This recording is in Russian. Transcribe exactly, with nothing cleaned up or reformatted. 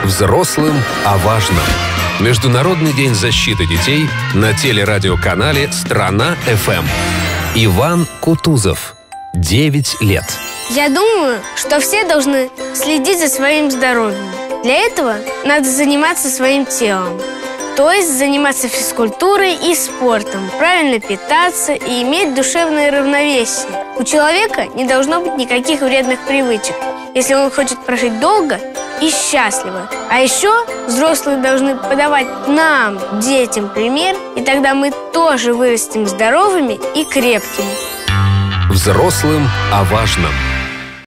Взрослым о важном. Международный день защиты детей на телерадиоканале «Страна-ФМ». Иван Кутузов. девять лет. Я думаю, что все должны следить за своим здоровьем. Для этого надо заниматься своим телом. То есть заниматься физкультурой и спортом, правильно питаться и иметь душевное равновесие. У человека не должно быть никаких вредных привычек, если он хочет прожить долго и счастливо. А еще взрослые должны подавать нам, детям, пример, и тогда мы тоже вырастем здоровыми и крепкими. Взрослым о важном.